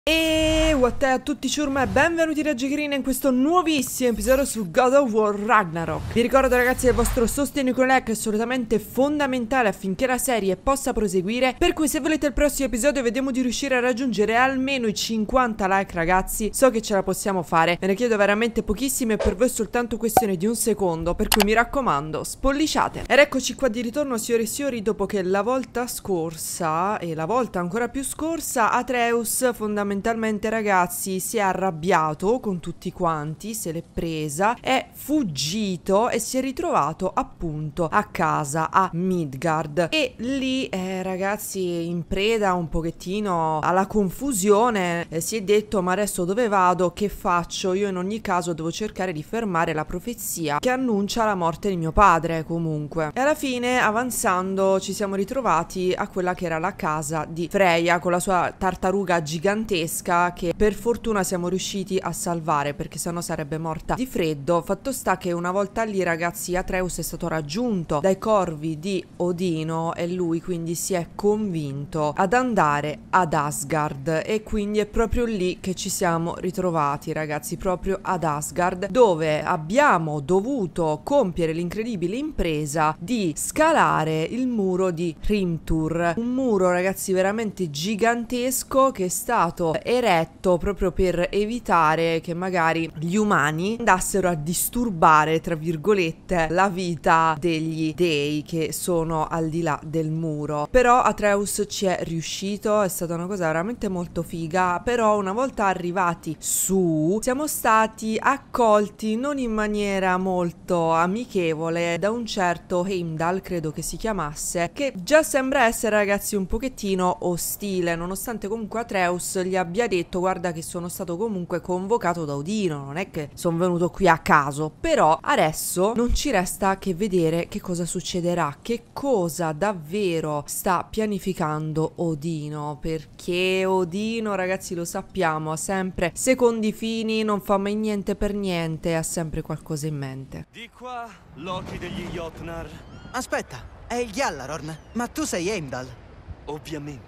E what è a tutti ciurma e benvenuti da Giocherina in questo nuovissimo episodio su God of War Ragnarok. Vi ricordo ragazzi che il vostro sostegno con like è assolutamente fondamentale affinché la serie possa proseguire, per cui se volete il prossimo episodio vediamo di riuscire a raggiungere almeno i 50 like ragazzi. So che ce la possiamo fare, ve ne chiedo veramente pochissime e per voi è soltanto questione di un secondo, per cui mi raccomando spolliciate. Ed eccoci qua di ritorno signori e signori, dopo che la volta scorsa e la volta ancora più scorsa Atreus fondamentalmente ragazzi si è arrabbiato con tutti quanti, se l'è presa, è fuggito e si è ritrovato appunto a casa a Midgard e lì ragazzi in preda un pochettino alla confusione si è detto: ma adesso dove vado, che faccio? Io in ogni caso devo cercare di fermare la profezia che annuncia la morte di mio padre comunque. E alla fine avanzando ci siamo ritrovati a quella che era la casa di Freya con la sua tartaruga gigantesca che per fortuna siamo riusciti a salvare, perché sennò sarebbe morta di freddo. Fatto sta che una volta lì ragazzi Atreus è stato raggiunto dai corvi di Odino e lui quindi si è convinto ad andare ad Asgard e quindi è proprio lì che ci siamo ritrovati ragazzi, proprio ad Asgard, dove abbiamo dovuto compiere l'incredibile impresa di scalare il muro di Hrimthur, un muro ragazzi veramente gigantesco che è stato eretto proprio per evitare che magari gli umani andassero a disturbare tra virgolette la vita degli dei che sono al di là del muro. Però Atreus ci è riuscito, è stata una cosa veramente molto figa. Però una volta arrivati su siamo stati accolti non in maniera molto amichevole da un certo Heimdall, credo che si chiamasse, che già sembra essere ragazzi un pochettino ostile, nonostante comunque Atreus gli abbia detto: guarda che sono stato comunque convocato da Odino, non è che sono venuto qui a caso. Però adesso non ci resta che vedere che cosa succederà, che cosa davvero sta pianificando Odino, perché Odino ragazzi lo sappiamo ha sempre secondi fini, non fa mai niente per niente, ha sempre qualcosa in mente. Di qua, Loki degli Jotnar. Aspetta, è il Gjallarhorn, ma tu sei Heimdall. Ovviamente.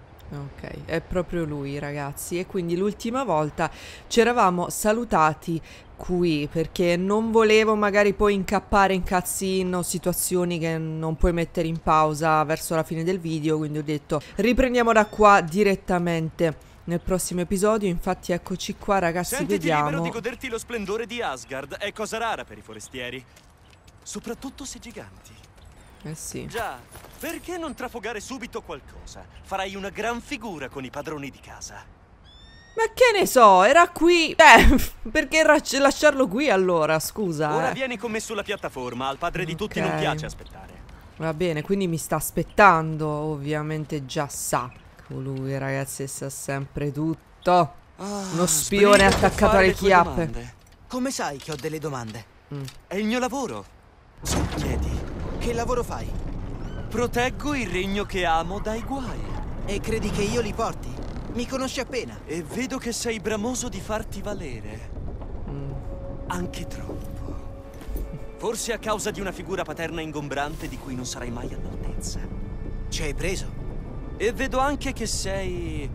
Ok, è proprio lui ragazzi. E quindi l'ultima volta ci eravamo salutati qui perché non volevo magari poi incappare in cutscene o situazioni che non puoi mettere in pausa verso la fine del video, quindi ho detto riprendiamo da qua direttamente nel prossimo episodio. Infatti eccoci qua ragazzi. Sentiti vediamo. libero di goderti lo splendore di Asgard, è cosa rara per i forestieri, soprattutto se giganti. Eh sì. Già, perché non trafogare subito qualcosa? Farai una gran figura con i padroni di casa. Ma che ne so, era qui. Perché lasciarlo qui allora, scusa. Ora vieni con me sulla piattaforma, al padre di tutti non piace aspettare. Va bene, quindi mi sta aspettando, ovviamente già sa. Colui ragazzi sa sempre tutto. Uno spione attaccato alle chiappe. Come sai che ho delle domande? È il mio lavoro. Su, chiedi. Che lavoro fai? Proteggo il regno che amo dai guai. E credi che io li porti? Mi conosci appena. E vedo che sei bramoso di farti valere. Anche troppo. Forse a causa di una figura paterna ingombrante di cui non sarai mai all'altezza. Ci hai preso? E vedo anche che sei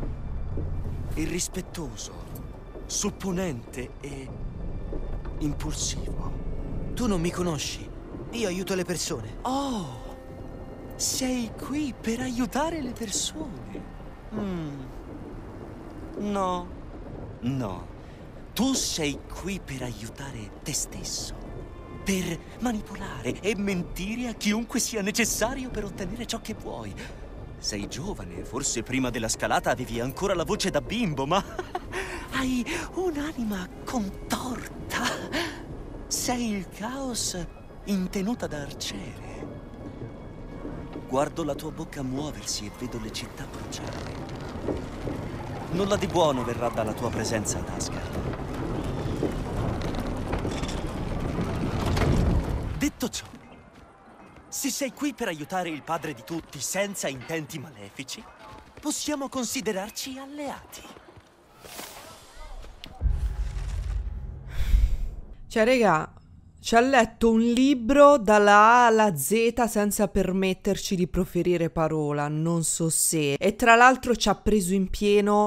irrispettoso, supponente e impulsivo. Tu non mi conosci. Io aiuto le persone. Oh, sei qui per aiutare le persone. No, no. Tu sei qui per aiutare te stesso. Per manipolare e mentire a chiunque sia necessario per ottenere ciò che vuoi. Sei giovane, forse prima della scalata avevi ancora la voce da bimbo, ma hai un'anima contorta. Sei il caos in tenuta da arciere. Guardo la tua bocca muoversi e vedo le città bruciare. Nulla di buono verrà dalla tua presenza ad Asgard. Detto ciò, se sei qui per aiutare il padre di tutti senza intenti malefici, possiamo considerarci alleati. Cioè, raga, ci ha letto un libro dalla A alla Z senza permetterci di proferire parola, non so se. E tra l'altro ci ha preso in pieno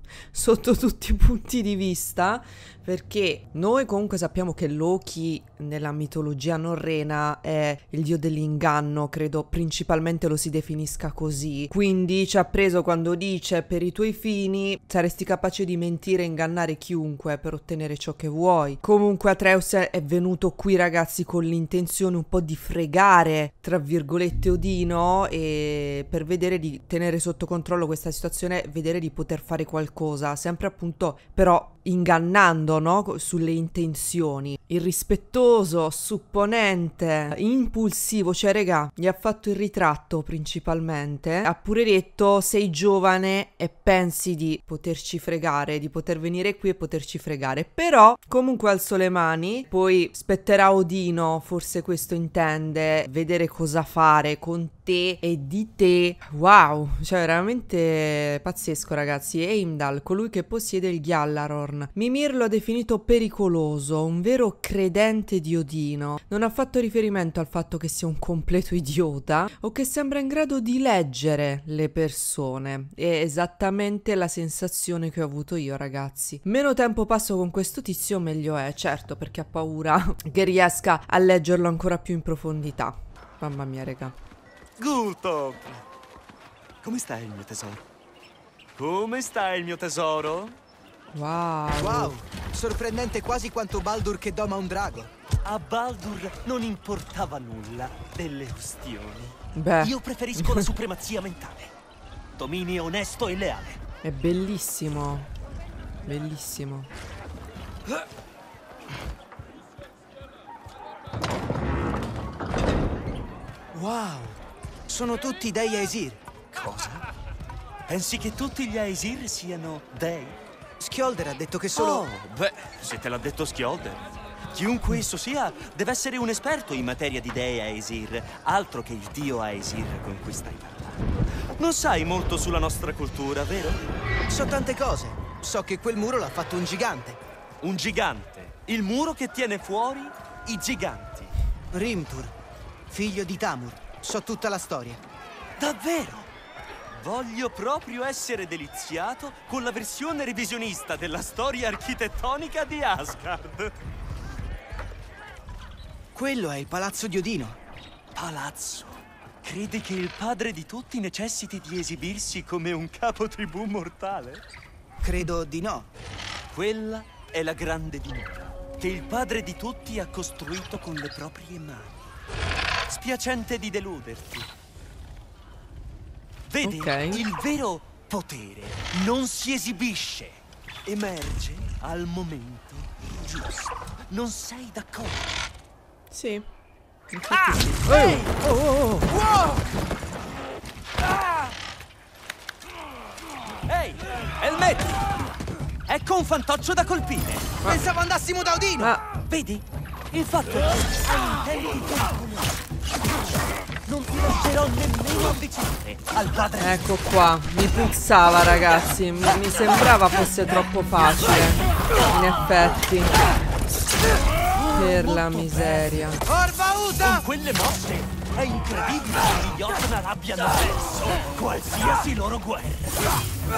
sotto tutti i punti di vista, perché noi comunque sappiamo che Loki nella mitologia norrena è il dio dell'inganno, credo principalmente lo si definisca così, quindi ci ha preso quando dice per i tuoi fini saresti capace di mentire e ingannare chiunque per ottenere ciò che vuoi. Comunque Atreus è venuto qui, ragazzi, con l'intenzione un po' di fregare, tra virgolette, Odino, e per vedere di tenere sotto controllo questa situazione, vedere di poter fare qualcosa, sempre appunto però ingannando, no? Sulle intenzioni. Irrispettoso, supponente, impulsivo, cioè regà, gli ha fatto il ritratto principalmente, ha pure detto sei giovane e pensi di poterci fregare, di poter venire qui e poterci fregare, però comunque alzo le mani, poi spetterà a Odino, forse questo intende, vedere cosa fare con te e di te. Wow, cioè veramente pazzesco, ragazzi. Heimdall, colui che possiede il Gjallarhorn. Mimir lo ha definito pericoloso, un vero credente di Odino. Non ha fatto riferimento al fatto che sia un completo idiota o che sembra in grado di leggere le persone. È esattamente la sensazione che ho avuto io, ragazzi. Meno tempo passo con questo tizio meglio è, certo, perché ha paura che riesca a leggerlo ancora più in profondità. Mamma mia, raga. Gultop! Come stai il mio tesoro? Come sta il mio tesoro? Wow. Wow, sorprendente quasi quanto Baldur che doma un drago. A Baldur non importava nulla delle ustioni. Beh, Io preferisco la supremazia mentale. Dominio onesto e leale. è bellissimo. Bellissimo. Wow, sono tutti dei Aesir. Cosa? Pensi che tutti gli Aesir siano dei? Skjolder ha detto che solo... Oh, beh, se te l'ha detto Skjolder. Chiunque esso sia, deve essere un esperto in materia di dei Aesir, altro che il dio Aesir con cui stai parlando. Non sai molto sulla nostra cultura, vero? So tante cose. So che quel muro l'ha fatto un gigante. Un gigante. Il muro che tiene fuori i giganti. Rimtur, figlio di Tamur. So tutta la storia. Davvero? Voglio proprio essere deliziato con la versione revisionista della storia architettonica di Asgard. Quello è il palazzo di Odino. Palazzo? Credi che il padre di tutti necessiti di esibirsi come un capotribù mortale? Credo di no. Quella è la grande dimora che il padre di tutti ha costruito con le proprie mani. Spiacente di deluderti. Vedi, il vero potere non si esibisce, emerge al momento giusto. Non sei d'accordo? Sì. Ehi! Ehi, Elmet! Ecco un fantoccio da colpire. Pensavo andassimo da Odino. Ma Vedi? Il fatto è che hai intenti pericolosi. Non ti lascerò nemmeno avvicinare al padre. ecco qua, mi puzzava, ragazzi. Mi sembrava fosse troppo facile. In effetti. Per la miseria. Orva Uta! Con quelle mosse è incredibile che gli Jotnar abbiano perso qualsiasi loro guerra.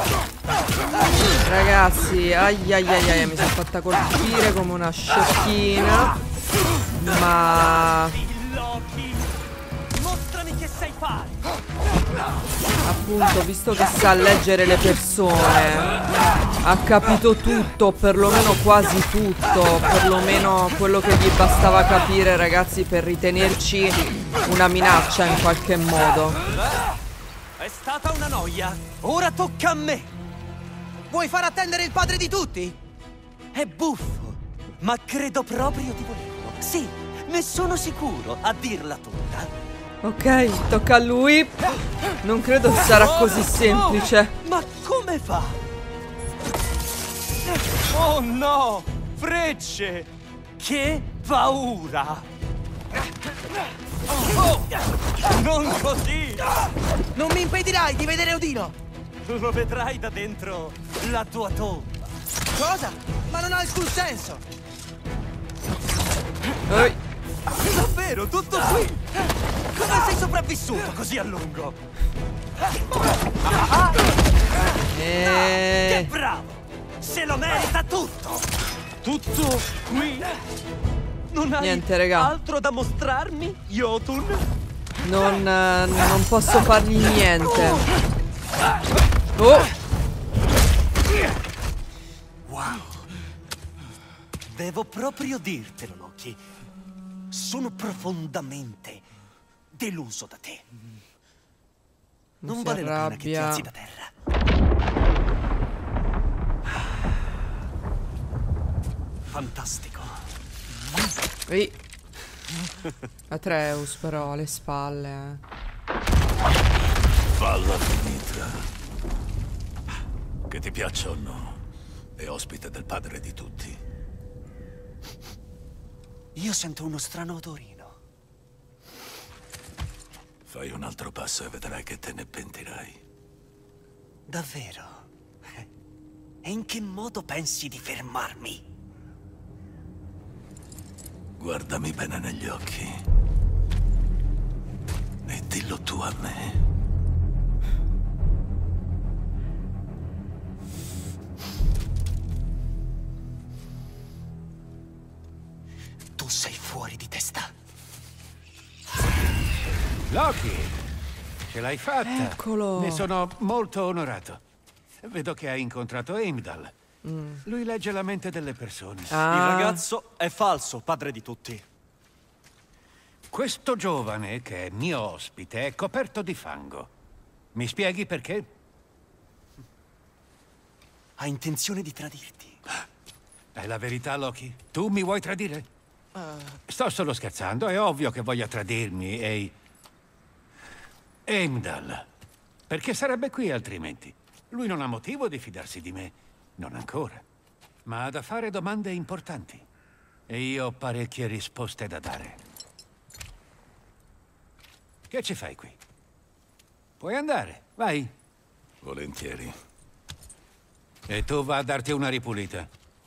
Ragazzi, ai ai ai ai, mi sono fatta colpire come una sciocchina. Ma Loki, mostrami che sai fare. appunto, visto che sa leggere le persone, ha capito tutto, perlomeno quasi tutto, perlomeno quello che gli bastava capire, ragazzi, per ritenerci una minaccia in qualche modo. È stata una noia. Ora tocca a me. Vuoi far attendere il padre di tutti? È buffo, ma credo proprio di volerlo. Sì, ne sono sicuro, a dirla tutta. Ok, tocca a lui. Non credo sarà così semplice. Ma come fa? Oh no! Frecce! Che paura! Oh, non così! Non mi impedirai di vedere Odino! Lo vedrai da dentro la tua tomba. Cosa? Ma non ha alcun senso! Ehi, Davvero, tutto qui? Come sei sopravvissuto così a lungo? Che bravo! Se lo merita tutto! Tutto qui? Non hai niente, raga. altro da mostrarmi, Jotun? Non posso fargli niente. Oh! Wow! Devo proprio dirtelo, Loki. Sono profondamente deluso da te. Non si vale la pena che ti arrabbia. alzi da terra. Fantastico. Ehi. Atreus però alle spalle. Falla finita. Che ti piaccia o no, è ospite del padre di tutti. Io sento uno strano odorino. Fai un altro passo e vedrai che te ne pentirai. Davvero? E in che modo pensi di fermarmi? Guardami bene negli occhi. E dillo tu a me. Tu sei fuori di testa. Loki, ce l'hai fatta. Eccolo. Ne sono molto onorato. Vedo che hai incontrato Heimdall. Lui legge la mente delle persone. Ah. Il ragazzo è falso, padre di tutti. Questo giovane, che è mio ospite, è coperto di fango. Mi spieghi perché? Ha intenzione di tradirti. È la verità, Loki? Tu mi vuoi tradire? Sto solo scherzando, è ovvio che voglia tradirmi, Heimdall. Perché sarebbe qui altrimenti? Lui non ha motivo di fidarsi di me. Non ancora. Ma ha da fare domande importanti. E io ho parecchie risposte da dare. Che ci fai qui? Puoi andare, vai. Volentieri. E tu va a darti una ripulita.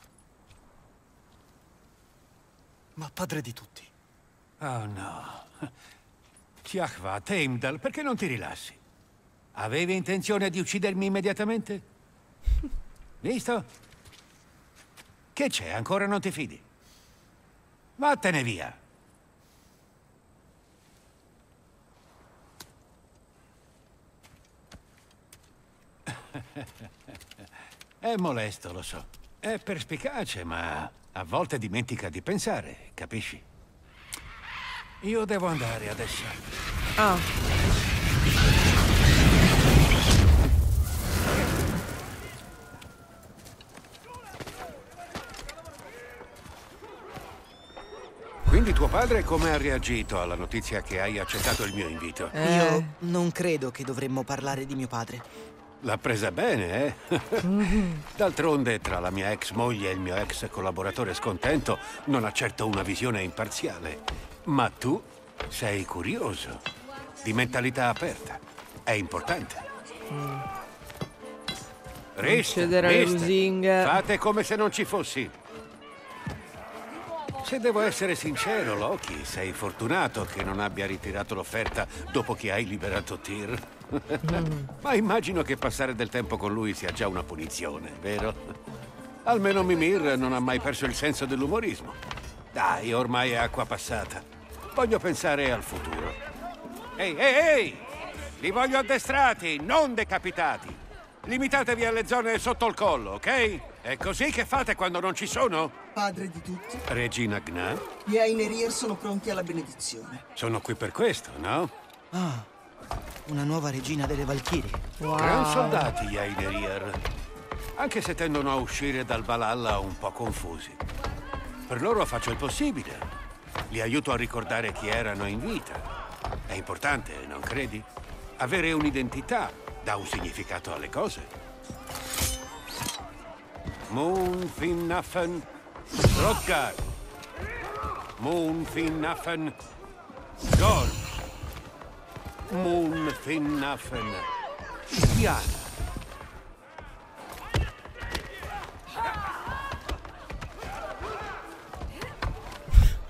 Ma padre di tutti. Oh no. Tiachvat, Heimdall, perché non ti rilassi? Avevi intenzione di uccidermi immediatamente? Visto? Che c'è? Ancora non ti fidi? Vattene via. È molesto, lo so. È perspicace, ma a volte dimentica di pensare, capisci? Io devo andare adesso. Ah. Quindi tuo padre come ha reagito alla notizia che hai accettato il mio invito? Io non credo che dovremmo parlare di mio padre. L'ha presa bene, eh? D'altronde, tra la mia ex moglie e il mio ex collaboratore scontento, non ha certo una visione imparziale. Ma tu sei curioso, di mentalità aperta. È importante. Cedere alle lusinghe. Fate come se non ci fossi. Se devo essere sincero, Loki, sei fortunato che non abbia ritirato l'offerta dopo che hai liberato Tyr. Ma immagino che passare del tempo con lui sia già una punizione, vero? Almeno Mimir non ha mai perso il senso dell'umorismo. Dai, ormai è acqua passata. Voglio pensare al futuro. Ehi, ehi, ehi! Li voglio addestrati, non decapitati. Limitatevi alle zone sotto il collo, ok? È così che fate quando non ci sono? Padre di tutti, Regina Gna, gli Aineirir sono pronti alla benedizione. sono qui per questo, no? Ah, una nuova regina delle Valchirie. Gran soldati gli Aineirir. Anche se tendono a uscire dal Valhalla un po' confusi. Per loro faccio il possibile. Li aiuto a ricordare chi erano in vita. È importante, non credi? Avere un'identità dà un significato alle cose. Moonfinnafen Rodgar. Moonfinnafen Gol. Moonfinnafen Diana.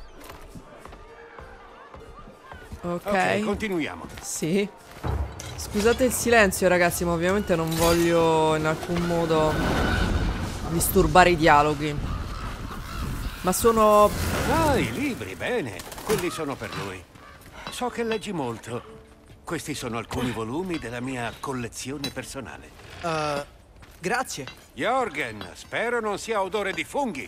Ok. Ok, continuiamo. Sì. Scusate il silenzio ragazzi, ma ovviamente non voglio in alcun modo disturbare i dialoghi. Ma sono... Ah, i libri, bene. Quelli sono per lui. So che leggi molto. Questi sono alcuni volumi della mia collezione personale. Grazie. Jorgen, spero non sia odore di funghi.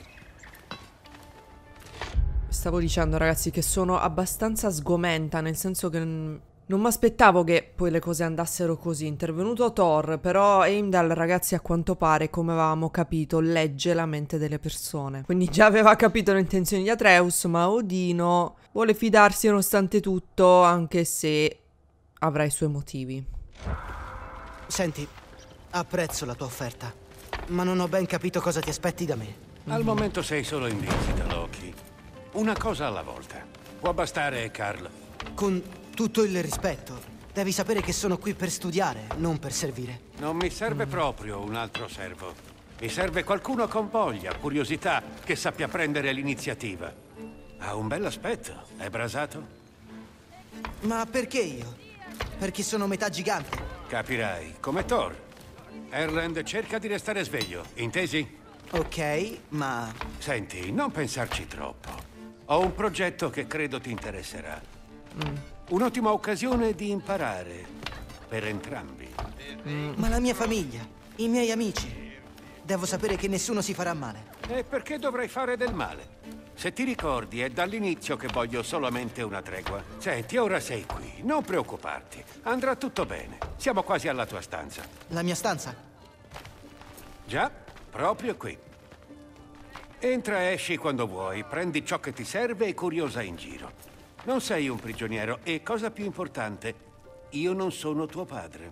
Stavo dicendo ragazzi che sono abbastanza sgomenta, nel senso che non mi aspettavo che poi le cose andassero così. Intervenuto Thor, però Heimdall ragazzi a quanto pare, come avevamo capito, legge la mente delle persone. Quindi già aveva capito le intenzioni di Atreus, ma Odino vuole fidarsi nonostante tutto, anche se avrà i suoi motivi. Senti, apprezzo la tua offerta, ma non ho ben capito cosa ti aspetti da me. Al momento sei solo in visita, Loki. Una cosa alla volta. Può bastare, Carl. Con tutto il rispetto, devi sapere che sono qui per studiare, non per servire. Non mi serve proprio un altro servo. Mi serve qualcuno con voglia, curiosità, che sappia prendere l'iniziativa. Ha un bel aspetto. È brasato? Ma perché io? Perché sono metà gigante. Capirai, come Thor. Erland cerca di restare sveglio, intesi? Ok, ma... Senti, non pensarci troppo. Ho un progetto che credo ti interesserà. Un'ottima occasione di imparare per entrambi. Ma la mia famiglia, i miei amici. Devo sapere che nessuno si farà male. E perché dovrei fare del male? Se ti ricordi, è dall'inizio che voglio solamente una tregua. Senti, ora sei qui, non preoccuparti. Andrà tutto bene. Siamo quasi alla tua stanza. La mia stanza? Già, proprio qui. Entra e esci quando vuoi, prendi ciò che ti serve e curiosa in giro. Non sei un prigioniero e, cosa più importante, io non sono tuo padre.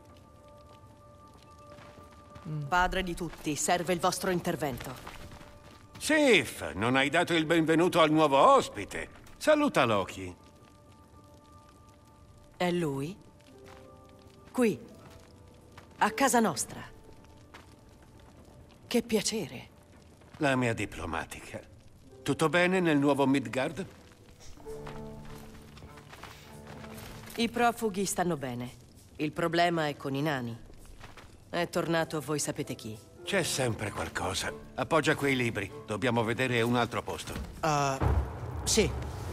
Padre di tutti, serve il vostro intervento. Sif, non hai dato il benvenuto al nuovo ospite. Saluta Loki. È lui? Qui, a casa nostra. Che piacere. La mia diplomatica. Tutto bene nel nuovo Midgard? I profughi stanno bene. Il problema è con i nani. È tornato voi sapete chi. C'è sempre qualcosa. Appoggia quei libri. Dobbiamo vedere un altro posto. Sì.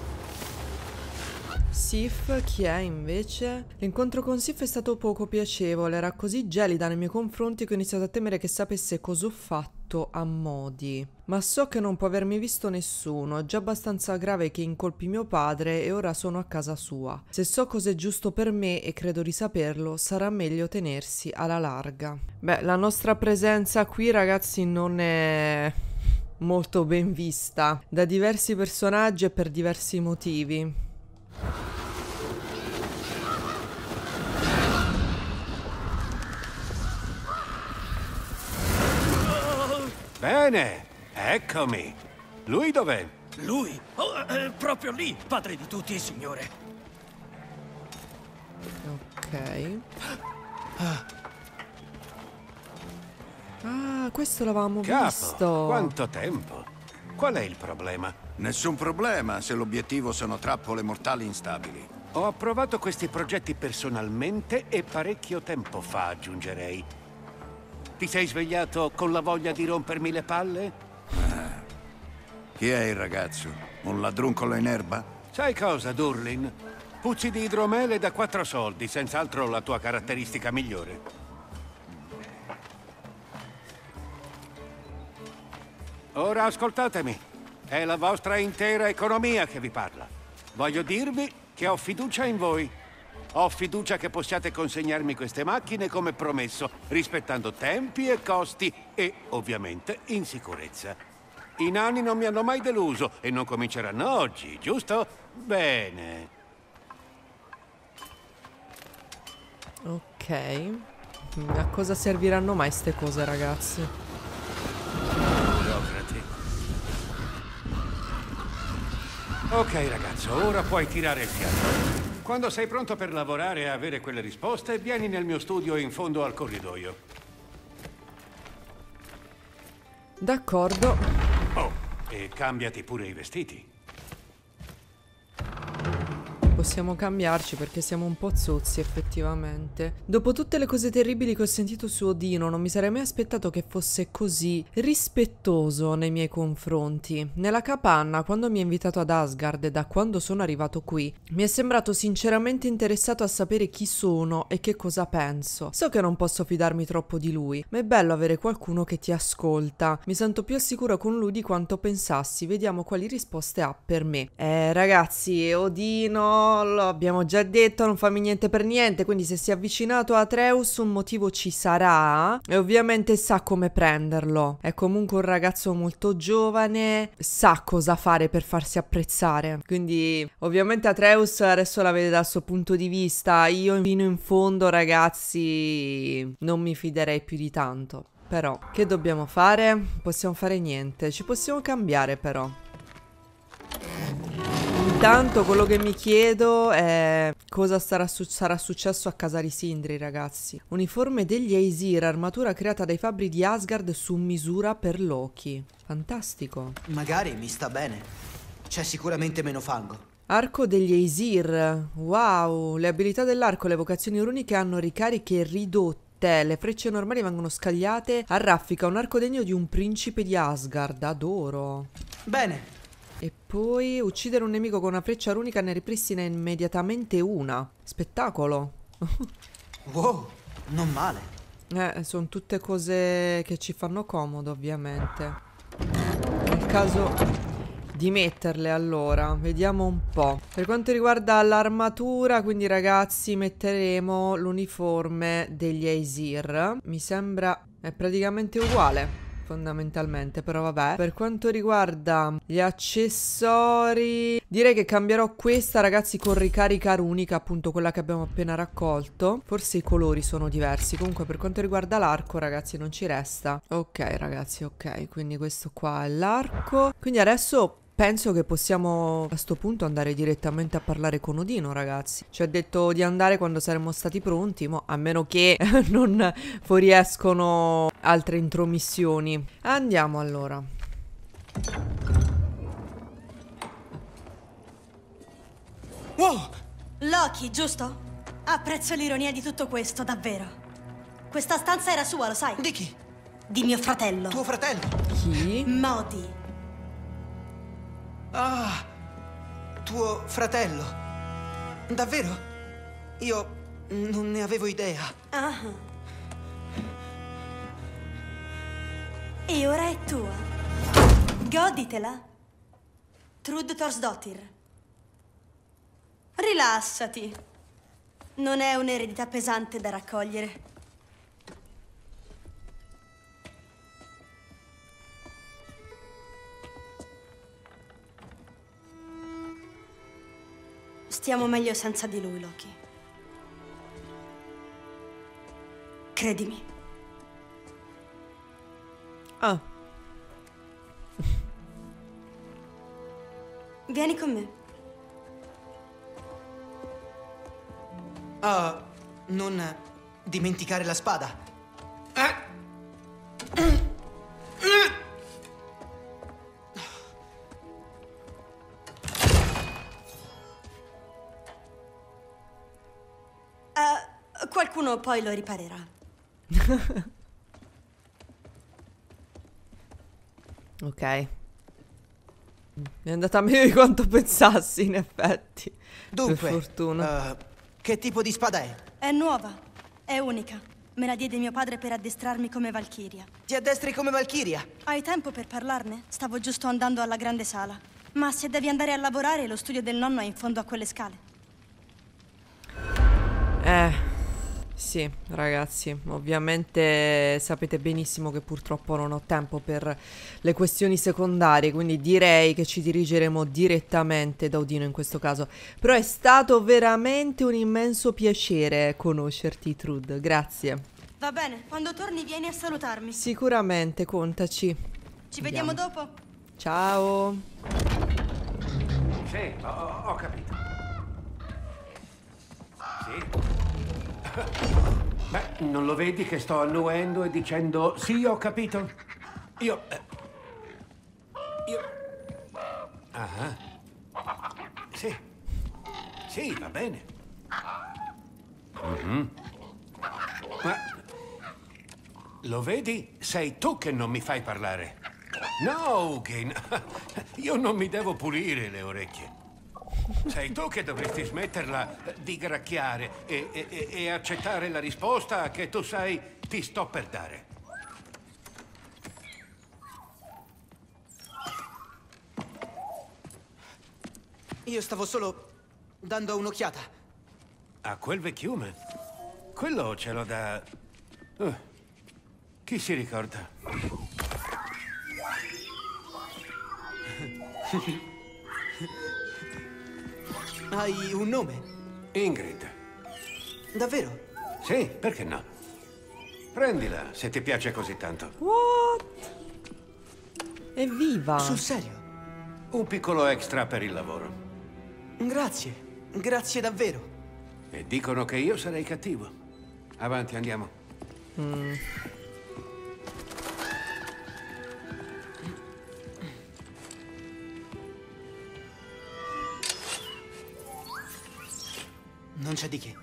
Sif, chi è invece? L'incontro con Sif è stato poco piacevole, era così gelida nei miei confronti che ho iniziato a temere che sapesse cosa ho fatto a Modi. Ma so che non può avermi visto nessuno, è già abbastanza grave che incolpi mio padre e ora sono a casa sua. Se so cosa è giusto per me e credo di saperlo, sarà meglio tenersi alla larga. Beh, la nostra presenza qui ragazzi non è molto ben vista da diversi personaggi e per diversi motivi. Bene, eccomi. Lui dov'è? Lui? Oh, è proprio lì, padre di tutti, signore. Ok. Ah, questo l'avevamo Capo, visto. quanto tempo. Qual è il problema? Nessun problema se l'obiettivo sono trappole mortali instabili. Ho approvato questi progetti personalmente e parecchio tempo fa, aggiungerei. Ti sei svegliato con la voglia di rompermi le palle? Chi è il ragazzo? Un ladruncolo in erba? Sai cosa, Durlin? Puzzi di idromele da 4 soldi, senz'altro la tua caratteristica migliore. Ora ascoltatemi. È la vostra intera economia che vi parla. Voglio dirvi che ho fiducia in voi. Ho fiducia che possiate consegnarmi queste macchine come promesso, rispettando tempi e costi e, ovviamente, in sicurezza. I nani non mi hanno mai deluso e non cominceranno oggi, giusto? Bene. Ok. A cosa serviranno mai ste cose, ragazzi? Burocrati. Ok, ragazzo, ora puoi tirare il fiato. Quando sei pronto per lavorare e avere quelle risposte, vieni nel mio studio in fondo al corridoio. D'accordo. Oh, e cambiati pure i vestiti. possiamo cambiarci perché siamo un po' zozzi effettivamente. Dopo tutte le cose terribili che ho sentito su Odino, non mi sarei mai aspettato che fosse così rispettoso nei miei confronti. Nella capanna, quando mi ha invitato ad Asgard e da quando sono arrivato qui, mi è sembrato sinceramente interessato a sapere chi sono e che cosa penso. So che non posso fidarmi troppo di lui, ma è bello avere qualcuno che ti ascolta. Mi sento più al sicuro con lui di quanto pensassi. Vediamo quali risposte ha per me. Ragazzi, Odino, lo abbiamo già detto, non fammi niente per niente, quindi se si è avvicinato a Atreus un motivo ci sarà e ovviamente sa come prenderlo. È comunque un ragazzo molto giovane, sa cosa fare per farsi apprezzare, quindi ovviamente Atreus adesso la vede dal suo punto di vista. Io fino in fondo, ragazzi, non mi fiderei più di tanto. Però, che dobbiamo fare? Possiamo fare niente, ci possiamo cambiare però. Intanto quello che mi chiedo è cosa sarà successo a casa di Sindri, ragazzi. Uniforme degli Aesir, armatura creata dai fabbri di Asgard su misura per Loki. Fantastico. Magari mi sta bene. C'è sicuramente meno fango. Arco degli Aesir. Wow, le abilità dell'arco e le vocazioni runiche hanno ricariche ridotte. Le frecce normali vengono scagliate a raffica, un arco degno di un principe di Asgard. Adoro. Bene. E poi uccidere un nemico con una freccia runica ne ripristina immediatamente una. Spettacolo. Wow, non male. Sono tutte cose che ci fanno comodo, ovviamente. È il caso di metterle allora. Vediamo un po'. Per quanto riguarda l'armatura, quindi ragazzi, metteremo l'uniforme degli Aesir. Mi sembra è praticamente uguale. Fondamentalmente, però vabbè. Per quanto riguarda gli accessori, direi che cambierò questa, ragazzi, con ricarica runica, appunto quella che abbiamo appena raccolto. Forse i colori sono diversi. Comunque per quanto riguarda l'arco, ragazzi, non ci resta. Ok, ragazzi, ok. Quindi questo qua è l'arco. Quindi adesso penso che possiamo a sto punto andare direttamente a parlare con Odino, ragazzi. Ci ha detto di andare quando saremmo stati pronti, a meno che non fuoriescono altre intromissioni. Andiamo allora. Wow! Loki, giusto? Apprezzo l'ironia di tutto questo, davvero. Questa stanza era sua, lo sai? Di chi? Di mio fratello. Tuo fratello? Chi? Modi. Ah, tuo fratello. Davvero? Io non ne avevo idea. Ah. E ora è tua. Goditela. Trud Thorsdottir. Rilassati. Non è un'eredità pesante da raccogliere. Stiamo meglio senza di lui, Loki. Credimi. Ah. Vieni con me. Non dimenticare la spada. Qualcuno poi lo riparerà. Ok. È andata meglio di quanto pensassi, in effetti. Dunque, per fortuna. Che tipo di spada è? È nuova, è unica. Me la diede mio padre per addestrarmi come Valchiria. Ti addestri come Valchiria? Hai tempo per parlarne? Stavo giusto andando alla grande sala. Ma se devi andare a lavorare, lo studio del nonno è in fondo a quelle scale. Sì, ragazzi, ovviamente sapete benissimo che purtroppo non ho tempo per le questioni secondarie, quindi direi che ci dirigeremo direttamente da Odino in questo caso. Però è stato veramente un immenso piacere conoscerti, Trud, grazie. Va bene, quando torni vieni a salutarmi. Sicuramente, contaci. Ci vediamo dopo. Ciao. Sì, ho capito. Sì. Beh, non lo vedi che sto annuendo e dicendo sì, ho capito? Io... Ah. Sì. Sì, va bene. Ma... lo vedi? Sei tu che non mi fai parlare. No, Hugin. Io non mi devo pulire le orecchie. Sei tu che dovresti smetterla di gracchiare e accettare la risposta che tu sai ti sto per dare. Io stavo solo dando un'occhiata. A quel vecchiume? Quello ce l'ho da... chi si ricorda? Hai un nome? Ingrid. Davvero? Sì, perché no? Prendila, se ti piace così tanto. What? Evviva! Sul serio? Un piccolo extra per il lavoro. Grazie, grazie davvero. E dicono che io sarei cattivo. Avanti, andiamo. Non c'è di che.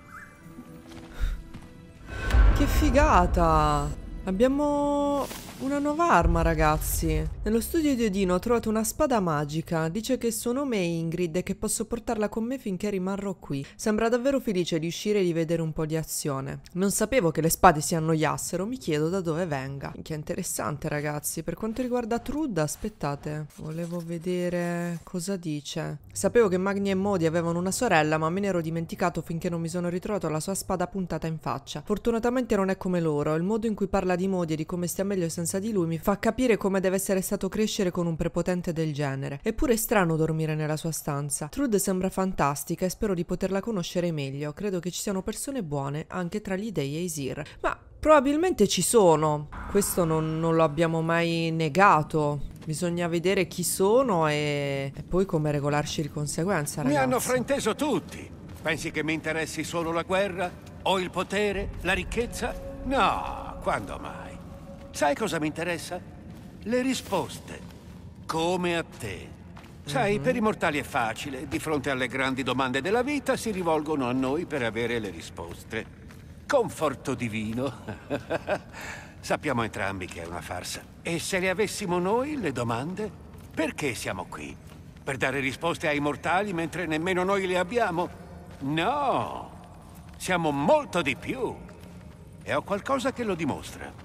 Che figata! Abbiamo una nuova arma, ragazzi. Nello studio di Odino ho trovato una spada magica. Dice che il suo nome è Ingrid e che posso portarla con me finché rimarrò qui. Sembra davvero felice di uscire e di vedere un po' di azione. Non sapevo che le spade si annoiassero, mi chiedo da dove venga. Che interessante, ragazzi. Per quanto riguarda Trud, aspettate, volevo vedere cosa dice. Sapevo che Magni e Modi avevano una sorella, ma me ne ero dimenticato finché non mi sono ritrovato la sua spada puntata in faccia. Fortunatamente non è come loro. Il modo in cui parla di Modi e di come stia meglio senza di lui mi fa capire come deve essere stato crescere con un prepotente del genere. Eppure è strano dormire nella sua stanza. Trud sembra fantastica e spero di poterla conoscere meglio. Credo che ci siano persone buone anche tra gli dei e Aesir. Ma probabilmente ci sono. Questo non lo abbiamo mai negato. Bisogna vedere chi sono e poi come regolarci di conseguenza, ragazzi. Mi hanno frainteso tutti. Pensi che mi interessi solo la guerra? O il potere? La ricchezza? No, quando mai? Sai cosa mi interessa? Le risposte. Come a te. Sai, per i mortali è facile. Di fronte alle grandi domande della vita si rivolgono a noi per avere le risposte. Conforto divino. Sappiamo entrambi che è una farsa. E se le avessimo noi, le domande? Perché siamo qui? Per dare risposte ai mortali mentre nemmeno noi le abbiamo? No! Siamo molto di più. E ho qualcosa che lo dimostra.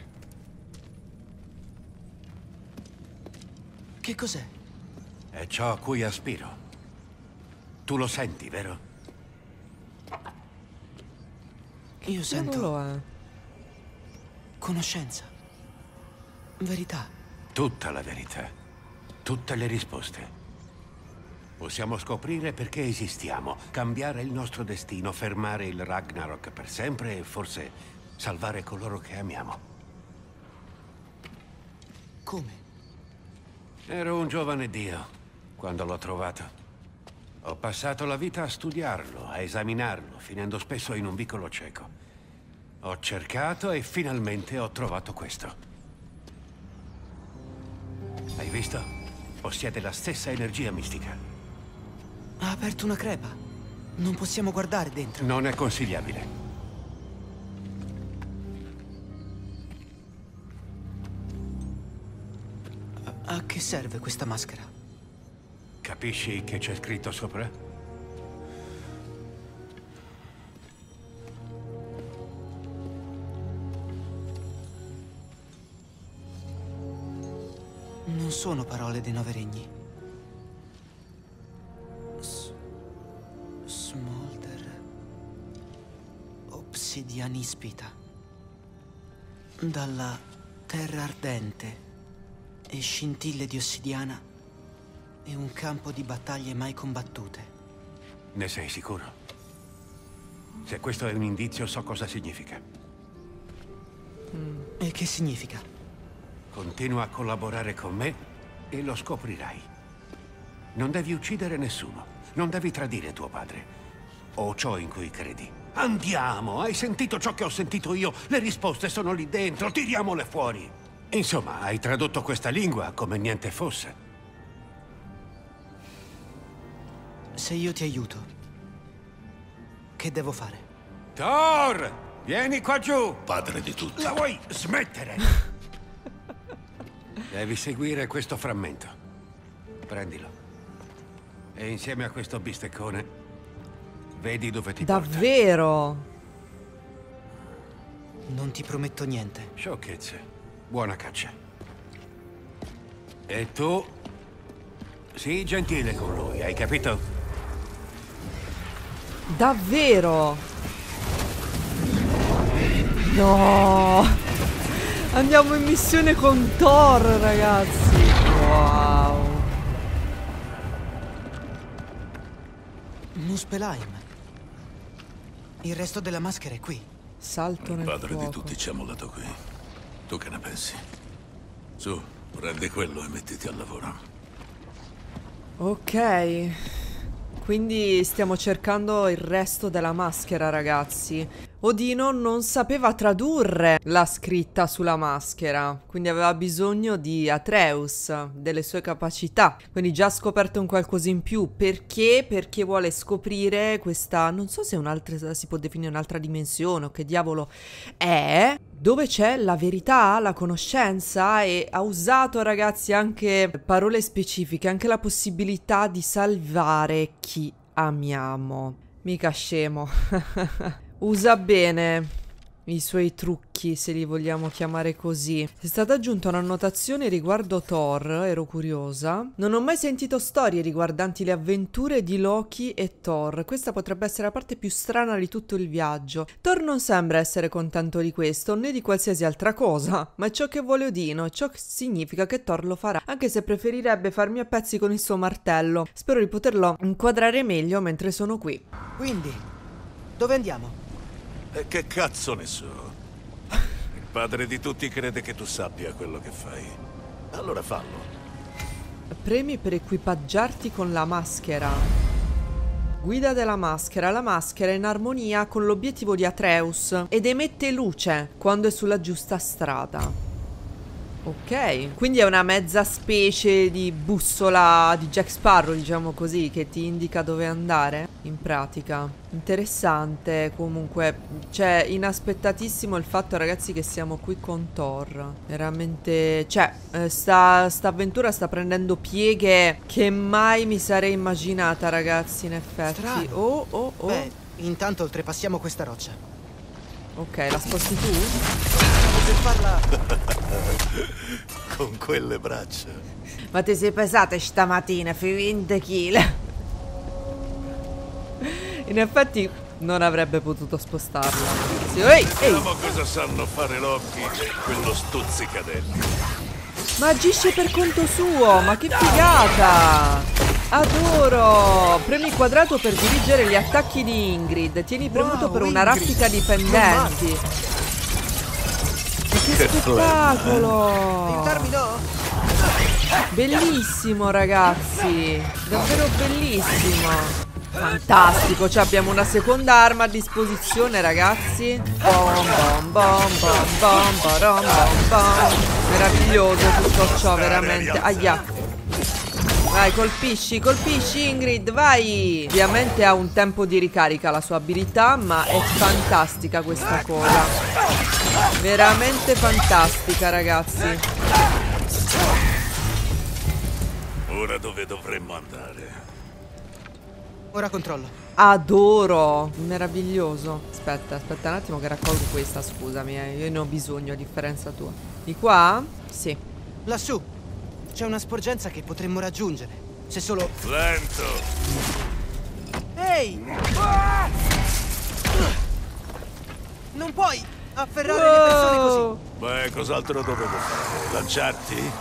Che cos'è? È ciò a cui aspiro. Tu lo senti, vero? Io sento... Non lo è. Conoscenza. Verità. Tutta la verità. Tutte le risposte. Possiamo scoprire perché esistiamo, cambiare il nostro destino, fermare il Ragnarok per sempre e forse salvare coloro che amiamo. Come? Ero un giovane dio quando l'ho trovato. Ho passato la vita a studiarlo, a esaminarlo, finendo spesso in un vicolo cieco. Ho cercato e finalmente ho trovato questo. Hai visto? Possiede la stessa energia mistica. Ha aperto una crepa. Non possiamo guardare dentro. Non è consigliabile. A che serve questa maschera? Capisci che c'è scritto sopra? Non sono parole dei Nove Regni. Smolder. Obsidianispita. Dalla terra ardente e scintille di ossidiana e un campo di battaglie mai combattute. Ne sei sicuro? Se questo è un indizio, so cosa significa. E che significa? Continua a collaborare con me e lo scoprirai. Non devi uccidere nessuno. Non devi tradire tuo padre. O ciò in cui credi. Andiamo! Hai sentito ciò che ho sentito io? Le risposte sono lì dentro. Tiriamole fuori. Insomma, hai tradotto questa lingua come niente fosse. Se io ti aiuto, Che devo fare? Thor! Vieni qua giù! Padre di tutti. La vuoi smettere? Devi seguire questo frammento. Prendilo. E insieme a questo bisteccone, vedi dove ti porta. Davvero? Non ti prometto niente. Sciocchezze. Buona caccia. E tu? Sii gentile con lui, hai capito? Davvero? No! Andiamo in missione con Thor, ragazzi. Wow. Muspelheim. Il resto della maschera è qui. Salto nel Padre fuoco. di tutti ci ha mollato qui. Tu che ne pensi? Su, prendi quello e mettiti al lavoro. Ok. Quindi stiamo cercando il resto della maschera, ragazzi. Odino non sapeva tradurre la scritta sulla maschera, quindi aveva bisogno di Atreus, delle sue capacità. Quindi già ha scoperto un qualcosa in più. Perché? Perché vuole scoprire questa... non so se un'altra, si può definire un'altra dimensione o che diavolo è... dove c'è la verità, la conoscenza, e ha usato, ragazzi, anche parole specifiche, anche la possibilità di salvare chi amiamo. Mica scemo. Usa bene i suoi trucchi, se li vogliamo chiamare così. È stata aggiunta un'annotazione riguardo Thor, ero curiosa. Non ho mai sentito storie riguardanti le avventure di Loki e Thor. Questa potrebbe essere la parte più strana di tutto il viaggio. Thor non sembra essere contento di questo, né di qualsiasi altra cosa, ma è ciò che vuole Odino, e ciò significa che Thor lo farà, anche se preferirebbe farmi a pezzi con il suo martello. Spero di poterlo inquadrare meglio mentre sono qui. Quindi, dove andiamo? E che cazzo ne so? Il padre di tutti crede che tu sappia quello che fai. Allora fallo. Premi per equipaggiarti con la maschera. Guida della maschera. La maschera è in armonia con l'obiettivo di Atreus ed emette luce quando è sulla giusta strada. Ok, quindi è una mezza specie di bussola di Jack Sparrow, diciamo così, che ti indica dove andare, in pratica. Interessante, comunque, cioè, inaspettatissimo il fatto, ragazzi, che siamo qui con Thor. Veramente, cioè, sta avventura sta prendendo pieghe che mai mi sarei immaginata, ragazzi, in effetti. Strano. Oh. Beh, intanto oltrepassiamo questa roccia. Ok, la sposti tu? Per farla... Con quelle braccia. Ma ti sei pesata stamattina, fai 20 kg. In effetti non avrebbe potuto spostarla. Sì, ehi! Vediamo cosa sanno fare Loki e quello stuzzicadelli. Ma agisce per conto suo, ma che figata! Adoro! Premi quadrato per dirigere gli attacchi di Ingrid. Tieni premuto per una raffica di pendenti. Che spettacolo! Aiutarmi, no? Bellissimo, ragazzi! Davvero bellissimo! Fantastico, cioè abbiamo una seconda arma a disposizione, ragazzi. Bom bom bom bom bom barom, bom bom. Meraviglioso tutto ciò, veramente. Aia. Vai, colpisci Ingrid, vai. Ovviamente ha un tempo di ricarica la sua abilità, ma è fantastica questa cosa. Veramente fantastica, ragazzi. Ora dove dovremmo andare? Ora controllo. Adoro, meraviglioso. Aspetta un attimo che raccolgo questa, scusami, io ne ho bisogno a differenza tua. Di qua? Sì. Lassù c'è una sporgenza che potremmo raggiungere. Se solo... Lento! Ehi! Non puoi afferrare le persone così. Beh, cos'altro dovevo fare? Lanciarti?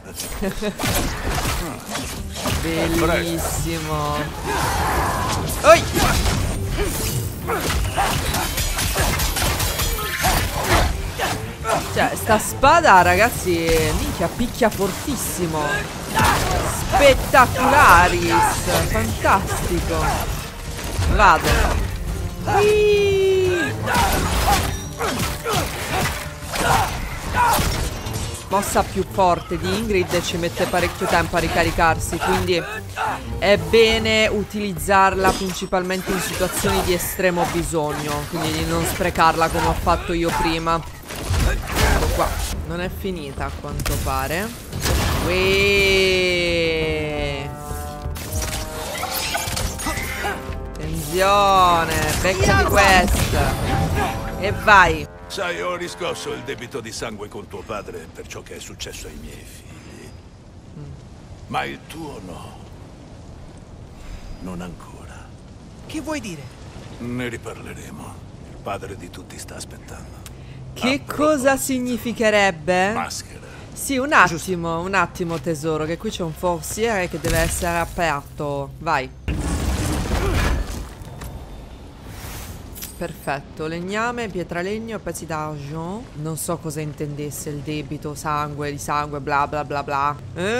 Bellissimo. Oi! Cioè, sta spada, ragazzi, minchia, picchia fortissimo. Spettacularis. Fantastico. Vado. mossa più forte di Ingrid ci mette parecchio tempo a ricaricarsi, quindi è bene utilizzarla principalmente in situazioni di estremo bisogno, quindi di non sprecarla come ho fatto io prima. Ecco qua, non è finita a quanto pare. Attenzione, beccati questa. E vai. Sai, ho riscosso il debito di sangue con tuo padre per ciò che è successo ai miei figli. Ma il tuo no. Non ancora. Che vuoi dire? Ne riparleremo. Il padre di tutti sta aspettando. Che cosa significherebbe? Maschera. Sì, un attimo tesoro, che qui c'è un forziere che deve essere aperto. Vai. Perfetto, legname, pietralegno, pezzi d'argent. Non so cosa intendesse il debito, sangue, di sangue, bla bla bla bla.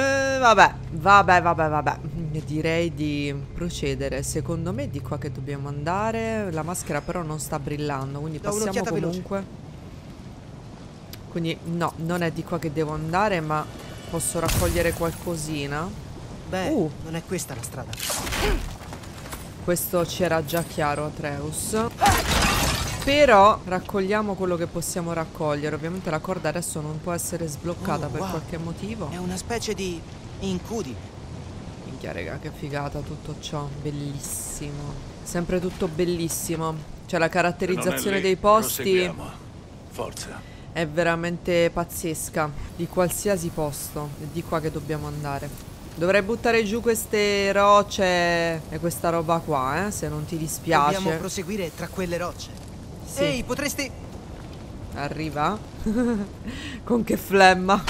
Vabbè. Direi di procedere. Secondo me è di qua che dobbiamo andare. La maschera però non sta brillando, quindi passiamo comunque. Quindi no, non è di qua che devo andare, ma posso raccogliere qualcosina. Beh, non è questa la strada. Questo c'era già chiaro, Atreus. Però raccogliamo quello che possiamo raccogliere. Ovviamente la corda adesso non può essere sbloccata per qualche motivo. È una specie di incudine. Minchia raga, che figata tutto ciò. Bellissimo. Sempre tutto bellissimo. Cioè la caratterizzazione dei posti Forza. è veramente pazzesca. Di qualsiasi posto. È di qua che dobbiamo andare. Dovrei buttare giù queste rocce e questa roba qua, se non ti dispiace. Dobbiamo proseguire tra quelle rocce. Sì. Ehi, potresti... Arriva? Con che flemma.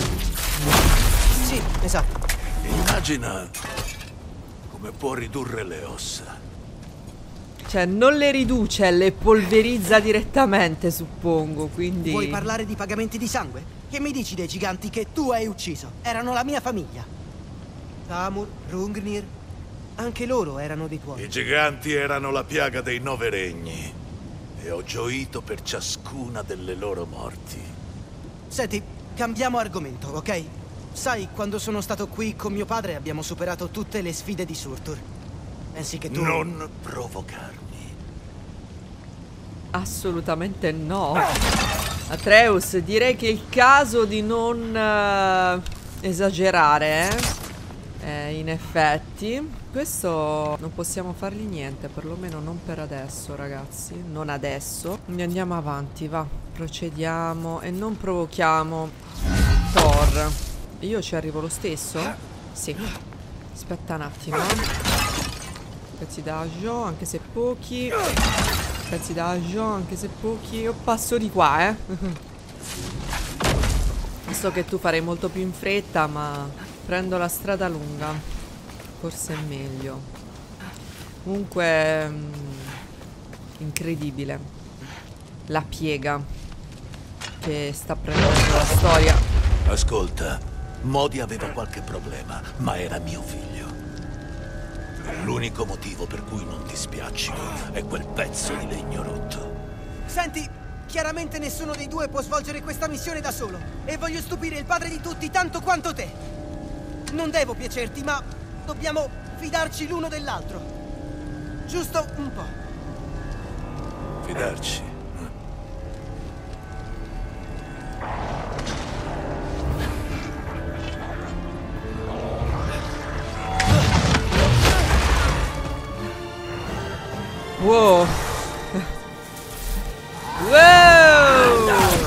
Sì, esatto. Immagina come può ridurre le ossa. Cioè, non le riduce, le polverizza direttamente, suppongo, quindi... Vuoi parlare di pagamenti di sangue? Che mi dici dei giganti che tu hai ucciso? Erano la mia famiglia. Tamur, Hrungnir, anche loro erano dei tuoi. I giganti erano la piaga dei 9 regni e ho gioito per ciascuna delle loro morti. Senti, cambiamo argomento, ok? Sai, quando sono stato qui con mio padre abbiamo superato tutte le sfide di Surtur. Pensi che tu... Non provocarmi. Assolutamente no. Atreus, direi che è il caso di non esagerare, in effetti. Questo non possiamo fargli niente, perlomeno non per adesso, ragazzi. Non adesso. Quindi andiamo avanti, va. Procediamo e non provochiamo Thor. Io ci arrivo lo stesso? Sì. Aspetta un attimo. Pezzi d'agio, anche se pochi. Pezzi d'agio, anche se pochi. Io passo di qua, So che tu farei molto più in fretta, ma prendo la strada lunga. Forse è meglio. Comunque incredibile la piega che sta prendendo la storia. Ascolta, Modi aveva qualche problema, ma era mio figlio. L'unico motivo per cui non ti spiaccico è quel pezzo di legno rotto. Senti, chiaramente nessuno dei due può svolgere questa missione da solo. E voglio stupire il padre di tutti tanto quanto te. Non devo piacerti, ma dobbiamo fidarci l'uno dell'altro. Giusto un po'. Fidarci? Wow. Wow.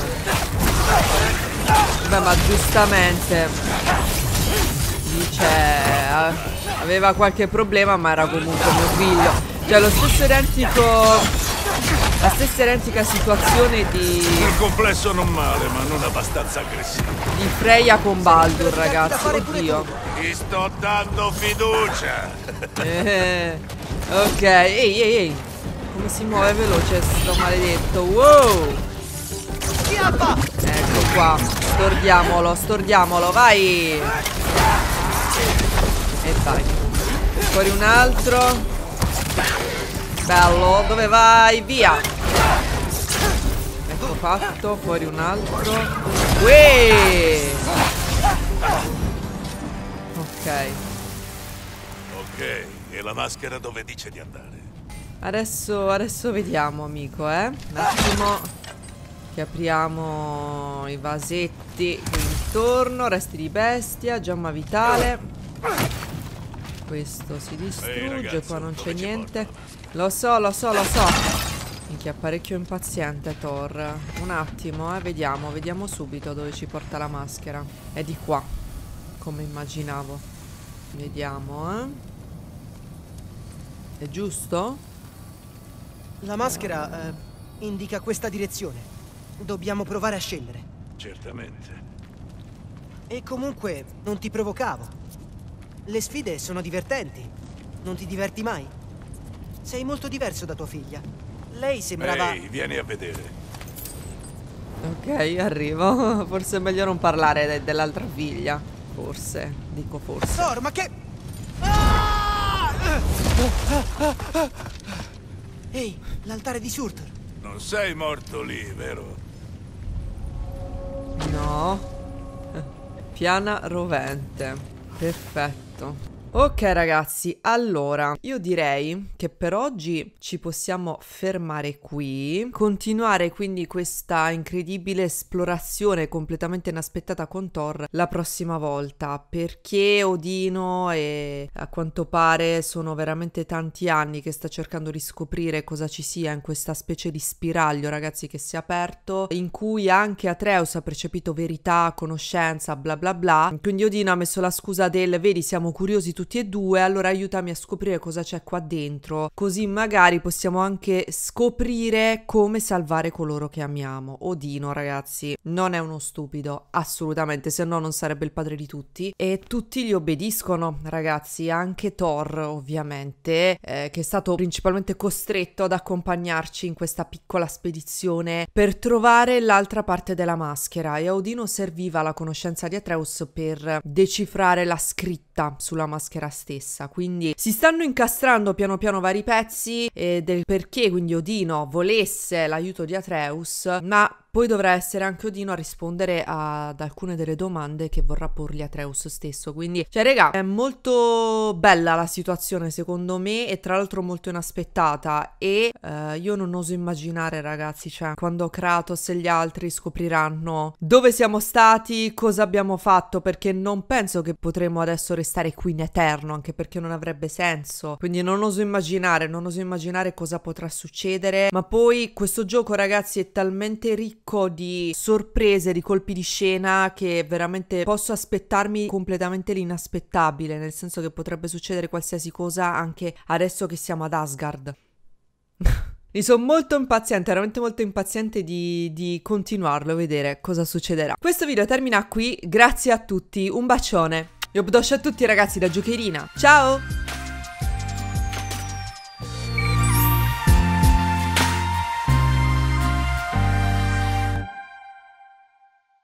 Beh, ma giustamente dice aveva qualche problema, ma era comunque mio figlio. Cioè lo stesso identico, la stessa identica situazione di nel complesso non male, ma non abbastanza aggressivo. Di Freya con Baldur, ragazzi. Oddio. Ti sto dando fiducia. Ok, ehi. Come si muove veloce sto maledetto. Wow. Ecco qua. Stordiamolo, vai. E vai. Fuori un altro. Bello, dove vai? Via. Ecco fatto. Fuori un altro. Uè! Ok. Ok, e la maschera dove dice di andare? Adesso vediamo, amico, Un attimo che apriamo i vasetti qui intorno. Resti di bestia, gemma vitale. Questo si distrugge, ragazzo, qua non c'è dove ci niente. porta? Lo so. Minchia, parecchio impaziente Thor. Un attimo, vediamo subito dove ci porta la maschera. È di qua, come immaginavo. Vediamo, È giusto? La maschera indica questa direzione. Dobbiamo provare a scendere. Certamente. E comunque non ti provocavo. Le sfide sono divertenti. Non ti diverti mai? Sei molto diverso da tua figlia. Lei sembrava... Ehi, vieni a vedere. Ok, arrivo. Forse è meglio non parlare dell'altra figlia. Forse, dico forse. Thor, ma che... Ah! Ehi, l'altare di Surtur. Non sei morto lì, vero? No. Piana rovente. Perfetto. Ok ragazzi, allora io direi che per oggi ci possiamo fermare qui, continuare quindi questa incredibile esplorazione completamente inaspettata con Thor la prossima volta, perché Odino a quanto pare sono veramente tanti anni che sta cercando di scoprire cosa ci sia in questa specie di spiraglio, ragazzi, che si è aperto, in cui anche Atreus ha percepito verità, conoscenza, bla bla bla. Quindi Odino ha messo la scusa del vedi, siamo curiosi tutti e due, allora aiutami a scoprire cosa c'è qua dentro, così magari possiamo anche scoprire come salvare coloro che amiamo. Odino, ragazzi, non è uno stupido, assolutamente, se no non sarebbe il padre di tutti, e tutti gli obbediscono, ragazzi, anche Thor ovviamente, che è stato principalmente costretto ad accompagnarci in questa piccola spedizione per trovare l'altra parte della maschera, e a Odino serviva la conoscenza di Atreus per decifrare la scritta sulla maschera stessa. Quindi si stanno incastrando piano piano vari pezzi del perché quindi Odino volesse l'aiuto di Atreus, ma poi dovrà essere anche Odino a rispondere ad alcune delle domande che vorrà porgli Atreus stesso. Quindi, cioè, raga, è molto bella la situazione secondo me, e tra l'altro molto inaspettata, e io non oso immaginare, ragazzi, cioè, quando Kratos e gli altri scopriranno dove siamo stati, cosa abbiamo fatto, perché non penso che potremo adesso restare qui in eterno, anche perché non avrebbe senso. Quindi non oso immaginare cosa potrà succedere, ma poi questo gioco, ragazzi, è talmente ricco di sorprese, di colpi di scena, che veramente posso aspettarmi completamente l'inaspettabile, nel senso che potrebbe succedere qualsiasi cosa anche adesso che siamo ad Asgard. Mi sono molto impaziente, veramente molto impaziente di continuarlo e vedere cosa succederà. Questo video termina qui, grazie a tutti, un bacione. Io a tutti ragazzi da Giocherina, ciao!